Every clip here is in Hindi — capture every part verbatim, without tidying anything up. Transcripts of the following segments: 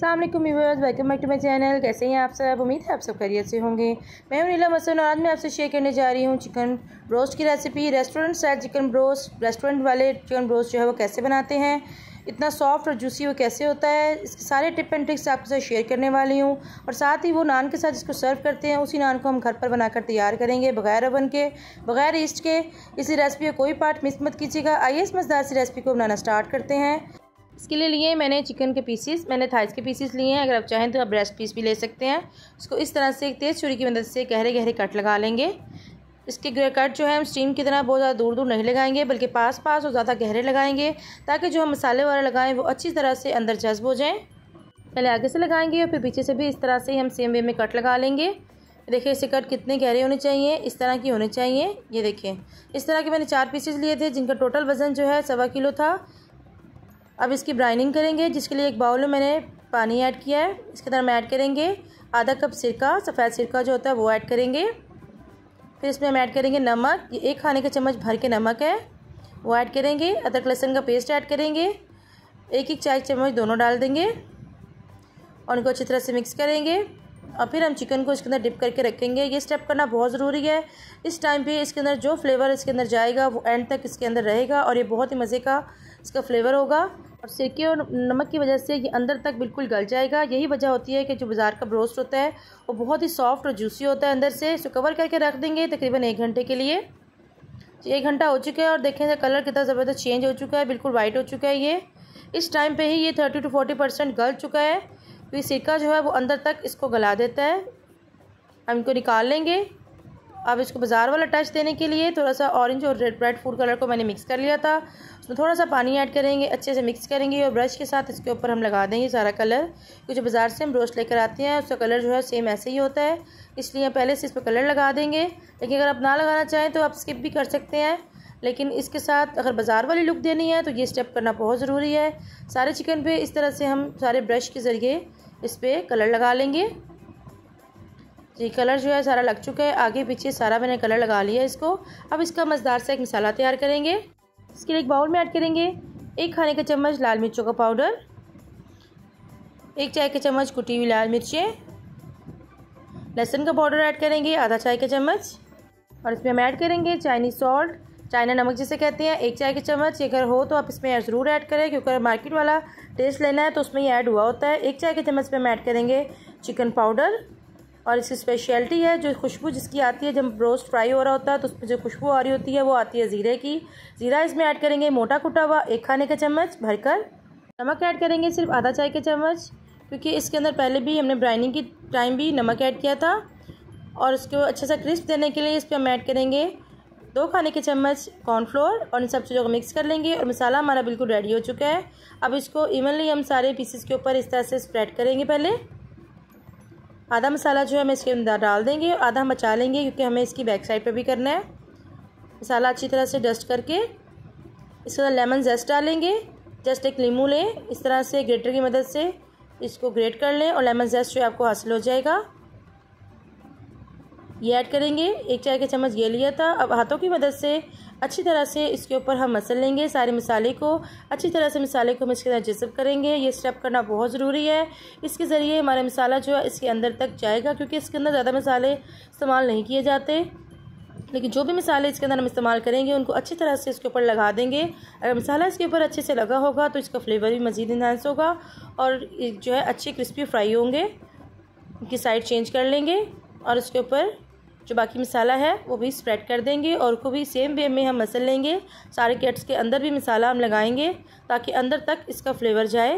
अस्सलाम वालेकुम viewers, welcome back to my channel. कैसे हैं आप सब? उम्मीद है आप सब खैरियत से होंगे। मैं हूं नीलम हसन और आज मैं आपसे शेयर करने जा रही हूं चिकन ब्रोस्ट की recipe. Restaurant style chicken broast, restaurant वाले चिकन ब्रोस्ट जो है वो कैसे बनाते हैं, इतना सॉफ्ट और जूसी वो कैसे होता है, इसके सारे टिप एंड ट्रिक्स आपके साथ शेयर करने वाली हूँ। और साथ ही वो नान के साथ जिसको सर्व करते हैं उसी नान को हम घर पर बनाकर तैयार करेंगे, बगैर ओवन के, बगैर ईस्ट के। इसी रेसिपी का कोई पार्ट मिस मत कीजिएगा। आइए इस मज़ेदार सी रेसिपी को बनाना स्टार्ट करते हैं। इसके लिए लिए मैंने चिकन के पीसीस, मैंने थाइस के पीसीस लिए हैं। अगर आप चाहें तो आप ब्रेस्ट पीस भी ले सकते हैं। इसको इस तरह से एक तेज़ छुरी की मदद से गहरे गहरे कट लगा लेंगे। इसके कट जो है हम स्टीम की तरह बहुत ज़्यादा दूर दूर नहीं लगाएंगे, बल्कि पास पास और ज़्यादा गहरे लगाएंगे, ताकि जो हम मसाले वगैरह लगाएं वो अच्छी तरह से अंदर जज्ब हो जाएं। पहले आगे से लगाएंगे और फिर पीछे से भी इस तरह से हम सेम वे में कट लगा लेंगे। देखिए इससे कट कितने गहरे होने चाहिए, इस तरह की होने चाहिए। ये देखिए इस तरह के मैंने चार पीसेस लिए थे, जिनका टोटल वज़न जो है सवा किलो था। अब इसकी ब्राइनिंग करेंगे, जिसके लिए एक बाउल में मैंने पानी ऐड किया है। इसके अंदर हम ऐड करेंगे आधा कप सिरका, सफ़ेद सिरका जो होता है वो ऐड करेंगे। फिर इसमें हम ऐड करेंगे नमक, ये एक खाने का चम्मच भर के नमक है वो ऐड करेंगे। अदरक लहसुन का पेस्ट ऐड करेंगे, एक एक चाय चम्मच दोनों डाल देंगे और उनको अच्छी तरह से मिक्स करेंगे। और फिर हम चिकन को इसके अंदर डिप करके रखेंगे। ये स्टेप करना बहुत ज़रूरी है। इस टाइम पे इसके अंदर जो फ्लेवर इसके अंदर जाएगा वो एंड तक इसके अंदर रहेगा और ये बहुत ही मज़े का इसका फ्लेवर होगा। और सिरके और नमक की वजह से ये अंदर तक बिल्कुल गल जाएगा। यही वजह होती है कि जो बाज़ार का ब्रोस्ट होता है वो बहुत ही सॉफ्ट और जूसी होता है अंदर से। इसको कवर करके रख देंगे तकरीबन एक घंटे के लिए। एक घंटा हो चुका है और देखें कलर कितना ज़बरदस्त चेंज हो चुका है, बिल्कुल वाइट हो चुका है। ये इस टाइम पे ही ये थर्टी टू फोर्टी परसेंट गल चुका है, तो सिरका जो है वो अंदर तक इसको गला देता है। हम इनको निकाल लेंगे। अब इसको बाज़ार वाला टच देने के लिए थोड़ा सा ऑरेंज और रेड रेड फूड कलर को मैंने मिक्स कर लिया था, उसमें थोड़ा सा पानी ऐड करेंगे, अच्छे से मिक्स करेंगे और ब्रश के साथ इसके ऊपर हम लगा देंगे सारा कलर। क्योंकि जो बाज़ार से हम ब्रोस्ट लेकर आते हैं उसका कलर जो है सेम ऐसे ही होता है, इसलिए पहले से इस पर कलर लगा देंगे। लेकिन अगर आप ना लगाना चाहें तो आप स्किप भी कर सकते हैं, लेकिन इसके साथ अगर बाज़ार वाली लुक देनी है तो ये स्टेप करना बहुत ज़रूरी है। सारे चिकन पे इस तरह से हम सारे ब्रश के ज़रिए इस पर कलर लगा लेंगे। ये कलर जो है सारा लग चुका है, आगे पीछे सारा मैंने कलर लगा लिया इसको। अब इसका मज़ेदार सा एक मसाला तैयार करेंगे। इसके लिए एक बाउल में ऐड करेंगे एक खाने का चम्मच लाल मिर्चों का पाउडर, एक चाय का चम्मच कुटी हुई लाल मिर्चें, लहसुन का पाउडर ऐड करेंगे आधा चाय का चम्मच, और इसमें हम ऐड करेंगे चाइनीज़ सॉल्ट, चाइना नमक जिसे कहते हैं, एक चाय के चम्मच। अगर हो तो आप इसमें ज़रूर ऐड करें, क्योंकि अगर मार्केट वाला टेस्ट लेना है तो उसमें ये ऐड हुआ होता है। एक चाय के चम्मच पे हम ऐड करेंगे चिकन पाउडर, और इसकी स्पेशलिटी है जो खुशबू जिसकी आती है जब ब्रोस्ट फ्राई हो रहा होता है तो उसमें जो खुशबू आ रही होती है वो आती है ज़ीरे की। ज़ीरा इसमें ऐड करेंगे मोटा कुटा हुआ एक खाने का चम्मच भरकर। नमक ऐड करेंगे सिर्फ आधा चाय का चम्मच, क्योंकि इसके अंदर पहले भी हमने ब्राइनिंग की टाइम भी नमक ऐड किया था। और इसको अच्छे से क्रिस्प देने के लिए इस पर हम ऐड करेंगे दो खाने के चम्मच कॉर्नफ्लोर, और इन सब चीज़ों को मिक्स कर लेंगे। और मसाला हमारा बिल्कुल रेडी हो चुका है। अब इसको इवनली हम सारे पीसेस के ऊपर इस तरह से स्प्रेड करेंगे। पहले आधा मसाला जो है हम इसके अंदर डाल देंगे और आधा मचा लेंगे, क्योंकि हमें इसकी बैक साइड पे भी करना है। मसाला अच्छी तरह से डस्ट करके इसके अंदर लेमन जेस्ट डालेंगे। जस्ट एक नींबू लें, इस तरह से ग्रेटर की मदद से इसको ग्रेट कर लें और लेमन जेस्ट जो है आपको हासिल हो जाएगा। ये ऐड करेंगे, एक चाय का चम्मच ये लिया था। अब हाथों की मदद से अच्छी तरह से इसके ऊपर हम मसल लेंगे सारे मसाले को। अच्छी तरह से मसाले को हम इसके अंदर जज़ब करेंगे। ये स्टेप करना बहुत ज़रूरी है, इसके ज़रिए हमारा मसाला जो है इसके अंदर तक जाएगा, क्योंकि इसके अंदर ज़्यादा मसाले इस्तेमाल नहीं किए जाते। लेकिन जो भी मसाले इसके अंदर हम इस्तेमाल करेंगे उनको अच्छी तरह से इसके ऊपर लगा देंगे। अगर मसाला इसके ऊपर अच्छे से लगा होगा तो इसका फ्लेवर भी मज़ीद इन्हांस होगा और जो है अच्छे क्रिस्पी फ्राई होंगे। इनकी साइड चेंज कर लेंगे और इसके ऊपर जो बाकी मसाला है वो भी स्प्रेड कर देंगे और उसको भी सेम वे में हम मसल लेंगे। सारे कट्स के अंदर भी मसाला हम लगाएंगे ताकि अंदर तक इसका फ्लेवर जाए।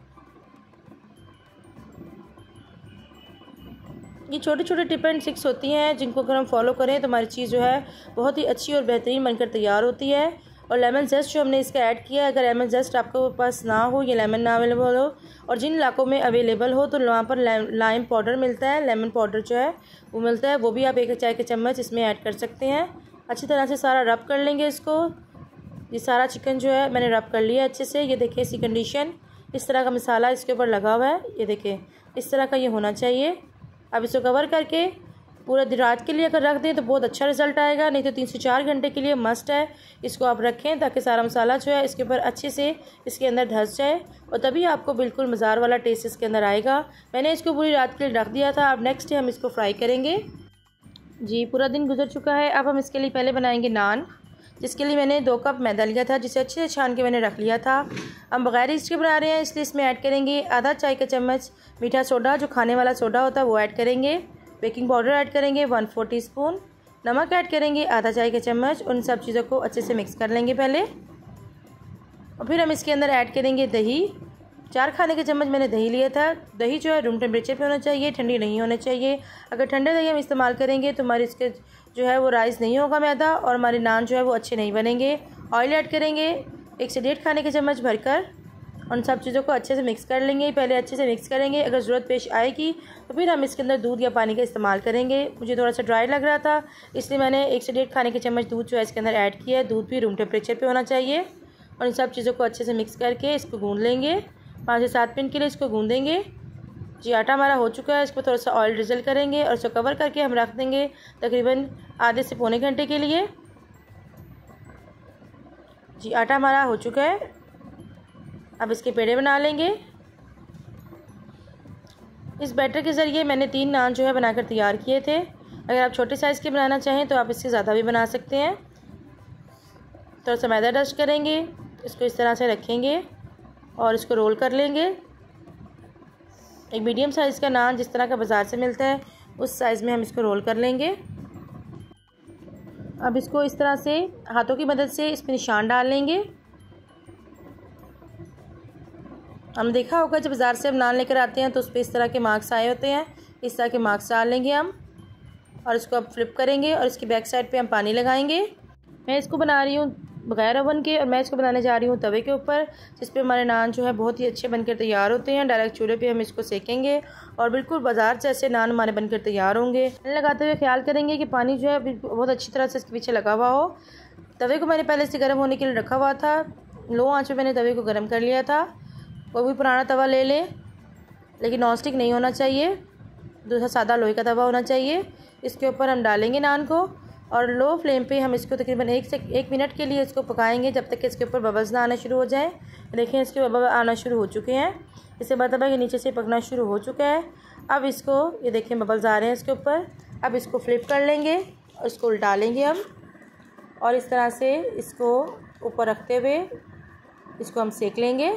ये छोटे छोटे टिप एंड ट्रिक्स होती हैं जिनको अगर हम फॉलो करें तो हमारी चीज़ जो है बहुत ही अच्छी और बेहतरीन बनकर तैयार होती है। और लेमन जेस्ट जो हमने इसका ऐड किया है, अगर लेमन जेस्ट आपके पास ना हो, ये लेमन ना अवेलेबल हो, और जिन इलाकों में अवेलेबल हो तो वहाँ पर लाइम पाउडर मिलता है, लेमन पाउडर जो है वो मिलता है, वो भी आप एक चाय के चम्मच इसमें ऐड कर सकते हैं। अच्छी तरह से सारा रब कर लेंगे इसको। ये सारा चिकन जो है मैंने रब कर लिया अच्छे से। ये देखिए इसी कंडीशन, इस तरह का मसाला इसके ऊपर लगा हुआ है, ये देखिए इस तरह का ये होना चाहिए। अब इसको कवर करके पूरा दिन रात के लिए अगर रख दें तो बहुत अच्छा रिज़ल्ट आएगा, नहीं तो तीन से चार घंटे के लिए मस्ट है इसको आप रखें, ताकि सारा मसाला जो है इसके ऊपर अच्छे से इसके अंदर धंस जाए और तभी आपको बिल्कुल मज़ार वाला टेस्ट इसके अंदर आएगा। मैंने इसको पूरी रात के लिए रख दिया था। अब नेक्स्ट डे हम इसको फ्राई करेंगे। जी पूरा दिन गुजर चुका है। अब हम इसके लिए पहले बनाएंगे नान, जिसके लिए मैंने दो कप मैदा लिया था, जिसे अच्छे से छान के मैंने रख लिया था। हम बगैर ईस्ट के बना रहे हैं, इसलिए इसमें ऐड करेंगे आधा चाय का चम्मच मीठा सोडा, जो खाने वाला सोडा होता है वो ऐड करेंगे। बेकिंग पाउडर ऐड करेंगे वन फोर टी स्पून, नमक ऐड करेंगे आधा चाय का चम्मच। उन सब चीज़ों को अच्छे से मिक्स कर लेंगे पहले। और फिर हम इसके अंदर ऐड करेंगे दही। चार खाने के चम्मच मैंने दही लिया था। दही जो है रूम टेम्परेचर पे होना चाहिए, ठंडी नहीं होना चाहिए। अगर ठंडे दही हम इस्तेमाल करेंगे तो हमारे इसके जो है वो राइस नहीं होगा मैदा, और हमारे नान जो है वो अच्छे नहीं बनेंगे। ऑयल ऐड करेंगे एक से डेढ़ खाने के चम्मच भरकर। उन सब चीज़ों को अच्छे से मिक्स कर लेंगे। पहले अच्छे से मिक्स करेंगे, अगर ज़रूरत पेश आएगी तो फिर हम इसके अंदर दूध या पानी का इस्तेमाल करेंगे। मुझे थोड़ा सा ड्राई लग रहा था, इसलिए मैंने एक से डेढ़ खाने के चम्मच दूध जो है इसके अंदर ऐड किया है। दूध भी रूम टेम्परेचर पे होना चाहिए। और इन सब चीज़ों को अच्छे से मिक्स करके इसको गूँध लेंगे। पाँच से सात मिनट के लिए इसको गूँधेंगे। जी आटा हमारा हो चुका है। इसको थोड़ा सा ऑयल ड्रिजल करेंगे और इसको कवर करके हम रख देंगे तकरीबन आधे से पौने घंटे के लिए। जी आटा हमारा हो चुका है। अब इसके पेड़े बना लेंगे। इस बैटर के ज़रिए मैंने तीन नान जो है बनाकर तैयार किए थे। अगर आप छोटे साइज़ के बनाना चाहें तो आप इससे ज़्यादा भी बना सकते हैं। थोड़ा सा मैदा डस्ट करेंगे, इसको इस तरह से रखेंगे और इसको रोल कर लेंगे। एक मीडियम साइज़ का नान जिस तरह का बाज़ार से मिलता है उस साइज़ में हम इसको रोल कर लेंगे। अब इसको इस तरह से हाथों की मदद से इसमें निशान डाल लेंगे। हम देखा होगा जब बाज़ार से हम नान लेकर आते हैं तो उस पर इस तरह के मार्क्स आए होते हैं। इस तरह के मार्क्स डाल लेंगे हम और इसको अब फ्लिप करेंगे और इसकी बैक साइड पे हम पानी लगाएंगे। मैं इसको बना रही हूँ बगैर ओवन के, और मैं इसको बनाने जा रही हूँ तवे के ऊपर, जिस पे हमारे नान जो है बहुत ही अच्छे बनकर तैयार होते हैं। डायरेक्ट चूल्हे पे हम इसको सेकेंगे और बिल्कुल बाजार जैसे नान हमारे बनकर तैयार होंगे। लगाते हुए ख्याल करेंगे कि पानी जो है बहुत अच्छी तरह से इसके पीछे लगा हुआ हो। तवे को मैंने पहले से गर्म होने के लिए रखा हुआ था। लो आँच पे मैंने तवे को गर्म कर लिया था। कोई भी पुराना तवा ले लें, लेकिन नॉन स्टिक नहीं होना चाहिए, दूसरा सादा लोहे का तवा होना चाहिए। इसके ऊपर हम डालेंगे नान को और लो फ्लेम पे हम इसको तकरीबन एक से एक मिनट के लिए इसको पकाएंगे, जब तक कि इसके ऊपर बबल्स ना आना शुरू हो जाए। देखें इसके बबल आना शुरू हो चुके हैं, इससे मतलब है कि नीचे से पकना शुरू हो चुका है। अब इसको ये देखें बबल्स आ रहे हैं इसके ऊपर। अब इसको फ्लिप कर लेंगे और इसको उल्टा लेंगे हम, और इस तरह से इसको ऊपर रखते हुए इसको हम सेक लेंगे।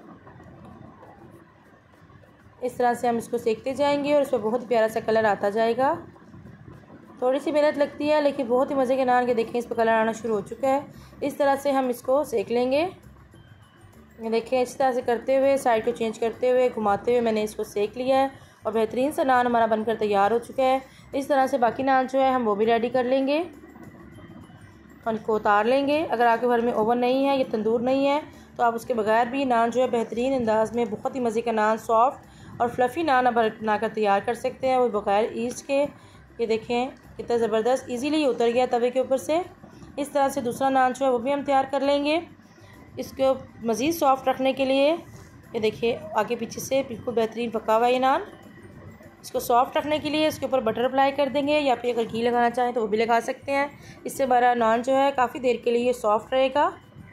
इस तरह से हम इसको सेकते जाएंगे और इस पर बहुत प्यारा सा कलर आता जाएगा। थोड़ी सी मेहनत लगती है लेकिन बहुत ही मज़े के नान के देखें इस पर कलर आना शुरू हो चुका है। इस तरह से हम इसको सेक लेंगे। देखें इस तरह से करते हुए, साइड को चेंज करते हुए, घुमाते हुए मैंने इसको सेक लिया है और बेहतरीन सा नान हमारा बनकर तैयार हो चुका है। इस तरह से बाकी नान जो है हम वो भी रेडी कर लेंगे, उनको उतार लेंगे। अगर आपके घर में ओवन नहीं है या तंदूर नहीं है तो आप उसके बगैर भी नान जो है बेहतरीन अंदाज में बहुत ही मज़े का नान, सॉफ्ट और फ्लफ़ी नान बनाकर तैयार कर सकते हैं, वो बगैर ईस्ट के। ये देखें कितना ज़बरदस्त इजीली उतर गया तवे के ऊपर से। इस तरह से दूसरा नान जो है वो भी हम तैयार कर लेंगे। इसको मज़ीद सॉफ्ट रखने के लिए ये देखिए आगे पीछे से बिल्कुल बेहतरीन पका हुआ ये नान। इसको सॉफ्ट रखने के लिए इसके ऊपर बटर अप्लाई कर देंगे, या फिर अगर घी लगाना चाहें तो वो भी लगा सकते हैं। इससे हमारा नान जो है काफ़ी देर के लिए ये सॉफ्ट रहेगा।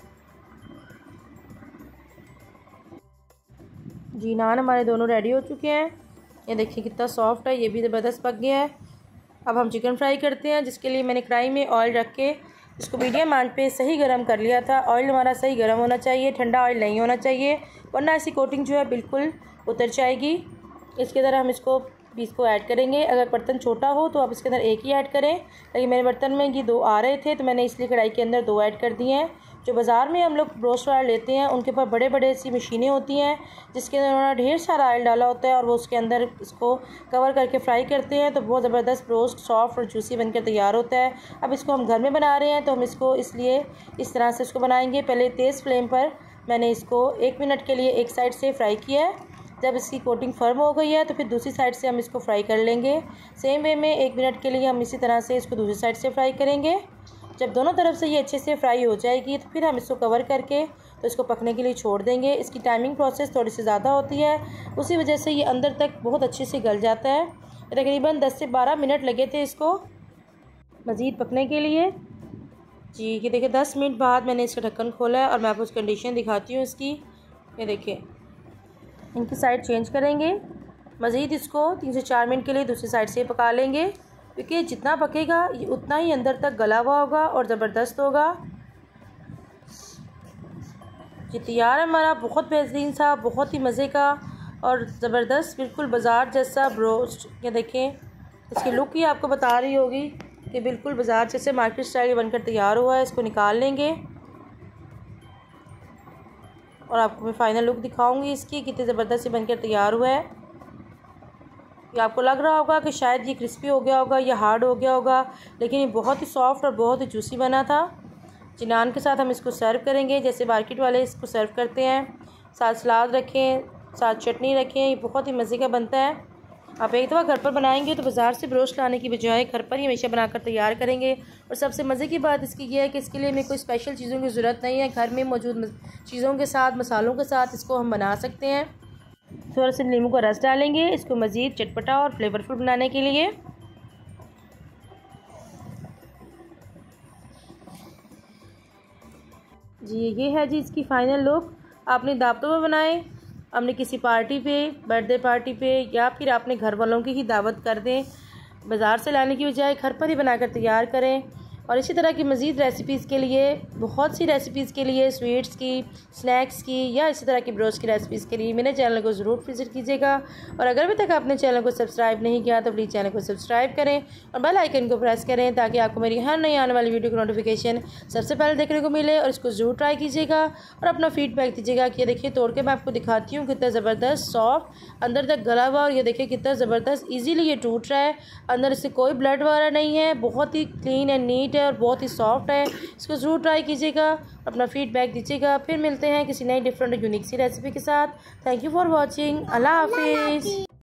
जी नान हमारे दोनों रेडी हो चुके हैं। ये देखिए कितना सॉफ्ट है, ये भी ज़बरदस्त पक गया है। अब हम चिकन फ्राई करते हैं, जिसके लिए मैंने कढ़ाई में ऑयल रख के इसको मीडियम आंच पे सही गर्म कर लिया था। ऑयल हमारा सही गर्म होना चाहिए, ठंडा ऑयल नहीं होना चाहिए, वरना ऐसी कोटिंग जो है बिल्कुल उतर जाएगी। इसके अंदर हम इसको पीस को ऐड करेंगे। अगर बर्तन छोटा हो तो आप इसके अंदर एक ही ऐड करें, लेकिन मेरे बर्तन में ये दो आ रहे थे तो मैंने इसलिए कढ़ाई के अंदर दो ऐड कर दिए हैं। जो बाज़ार में हम लोग ब्रोस्ट वाला लेते हैं उनके ऊपर बड़े बड़े सी मशीनें होती हैं जिसके अंदर उन्होंने ढेर सारा ऑयल डाला होता है और वो उसके अंदर इसको कवर करके फ्राई करते हैं, तो बहुत ज़बरदस्त ब्रोस्ट सॉफ्ट और जूसी बनकर तैयार होता है। अब इसको हम घर में बना रहे हैं तो हम इसको इसलिए इस तरह से इसको बनाएंगे। पहले तेज़ फ्लेम पर मैंने इसको एक मिनट के लिए एक साइड से फ्राई किया है। जब इसकी कोटिंग फर्म हो गई है तो फिर दूसरी साइड से हम इसको फ्राई कर लेंगे। सेम वे में एक मिनट के लिए हम इसी तरह से इसको दूसरी साइड से फ्राई करेंगे। जब दोनों तरफ से ये अच्छे से फ्राई हो जाएगी तो फिर हम इसको कवर करके तो इसको पकने के लिए छोड़ देंगे। इसकी टाइमिंग प्रोसेस थोड़ी सी ज़्यादा होती है, उसी वजह से ये अंदर तक बहुत अच्छे से गल जाता है। तकरीबन दस से बारह मिनट लगे थे इसको मज़ीद पकने के लिए। जी ये देखिए दस मिनट बाद मैंने इसका ढक्कन खोला है और मैं आपको उस कंडीशन दिखाती हूँ इसकी। ये देखिए इनकी साइड चेंज करेंगे, मज़ीद इसको तीन से चार मिनट के लिए दूसरी साइड से पका लेंगे, क्योंकि जितना पकेगा ये उतना ही अंदर तक गला हुआ होगा और ज़बरदस्त होगा। जी तैयार है हमारा बहुत बेहतरीन सा, बहुत ही मज़े का और ज़बरदस्त बिल्कुल बाज़ार जैसा ब्रोस्ट। ये देखें इसकी लुक ही आपको बता रही होगी कि बिल्कुल बाज़ार जैसे मार्केट स्टाइल बनकर तैयार हुआ है। इसको निकाल लेंगे और आपको मैं फ़ाइनल लुक दिखाऊंगी इसकी कितनी ज़बरदस्त बनकर तैयार हुआ है। ये आपको लग रहा होगा कि शायद ये क्रिस्पी हो गया होगा या हार्ड हो गया होगा, लेकिन ये बहुत ही सॉफ्ट और बहुत ही जूसी बना था। जी नान के साथ हम इसको सर्व करेंगे जैसे मार्केट वाले इसको सर्व करते हैं। साथ सलाद रखें, साथ चटनी रखें, ये बहुत ही मज़े का बनता है। आप एक दफ़ा घर पर बनाएंगे तो बाज़ार से ब्रोस्ट लाने की बजाय घर पर ही हमेशा बनाकर तैयार करेंगे। और सबसे मज़े की बात इसकी ये है कि इसके लिए हमें कोई स्पेशल चीज़ों की ज़रूरत नहीं है, घर में मौजूद चीज़ों के साथ मसालों के साथ इसको हम बना सकते हैं। थोड़ा सा नींबू का रस डालेंगे इसको मज़ीद चटपटा और फ्लेवरफुल बनाने के लिए। जी ये है जी इसकी फ़ाइनल लुक। आपने दावतों में बनाए, आपने किसी पार्टी पे, बर्थडे पार्टी पे या फिर आपने घर वालों की ही दावत कर दें, बाज़ार से लाने की बजाय घर पर ही बनाकर तैयार करें। और इसी तरह की मज़ीद रेसिपीज़ के लिए, बहुत सी रेसिपीज़ के लिए, स्वीट्स की, स्नैक्स की या इसी तरह की ब्रोस्ट की रेसिपीज़ के लिए मेरे चैनल को ज़रूर विज़िट कीजिएगा। और अगर अभी तक आपने चैनल को सब्सक्राइब नहीं किया तो प्लीज़ चैनल को सब्सक्राइब करें और बेल आइकन को प्रेस करें ताकि आपको मेरी हर नई आने वाली वीडियो की नोटिफिकेशन सबसे पहले देखने को मिले। और इसको ज़रूर ट्राई कीजिएगा और अपना फीडबैक दीजिएगा कि ये देखिए तोड़ के मैं आपको दिखाती हूँ कितना ज़बरदस्त सॉफ्ट अंदर तक गला हुआ और ये देखिए कितना ज़बरदस्त ईजीली ये टूट रहा है। अंदर इससे कोई ब्लड वगैरह नहीं है, बहुत ही क्लीन एंड नीट है और बहुत ही सॉफ्ट है। इसको ज़रूर ट्राई कीजिएगा, अपना फीडबैक दीजिएगा। फिर मिलते हैं किसी नई डिफरेंट यूनिक सी रेसिपी के साथ। Thank you for watching. अल्लाह हाफिज़।